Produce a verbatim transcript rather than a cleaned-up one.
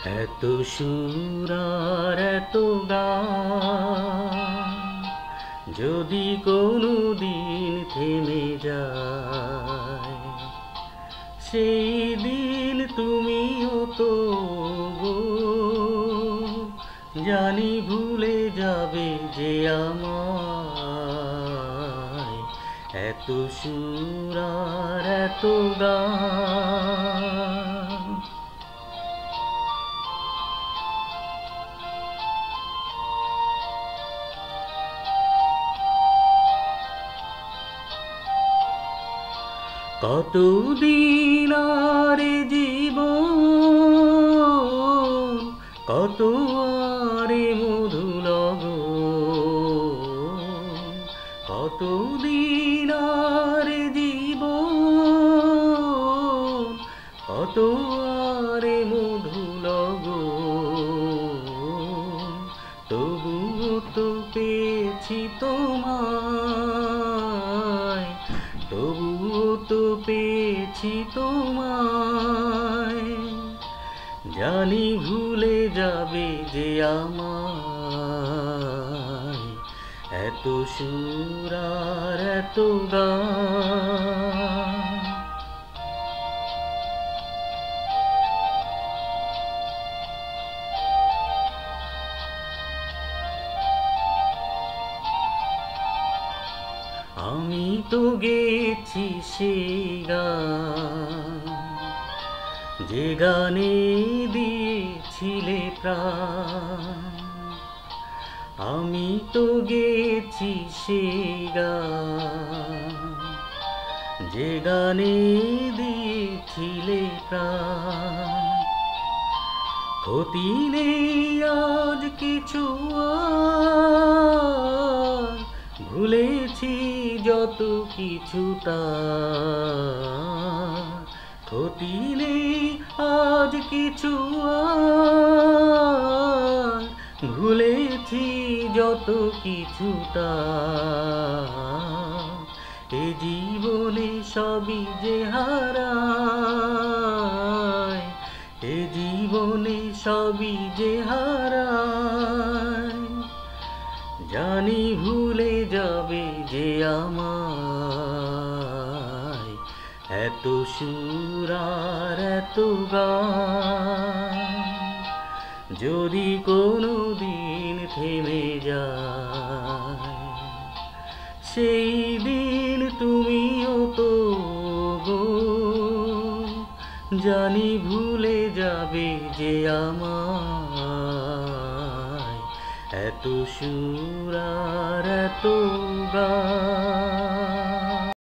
এত সুর আর এত গান যদি কোনো দিন থেমে যায়, সেই দিন তুমিও তো গো জানি ভুলে যাবে যে আমায়। এত সুর আর এত গান কতদিন আর জীবন, কত আরে মধু লগন, কতদিন আর জীবন, কত আরে মধু লগন, তবুও তো পেয়েছি তোমায়, তবুও তো পেয়েছি তোমায়। জানি ভুলে যাবে যে আমায়। এত সুর আর এত গান আমি তো গেছি সেই গান, যে গানে দিয়েছিলে প্রাণ। আমি তো গেছি সেই গান, যে গানে দিয়েছিলে প্রাণ। ক্ষতি নেই আজ কিছু আর, ভুলেছি যত কিছু তার। ক্ষতি নেই আজ কিছু আর, ভুলেছি যত কিছু তার। এ জীবনে সবই যে হারায়, এ জীবনে সবই যে হারায়। জানি ভুলে যাবে যে আমায়। এত সুর আর এত গান যদি কোনো দিন থেমে যায়, সেই দিন তুমিও তো গো জানি ভুলে যাবে যে আমায়। এত সুর আর এত গান।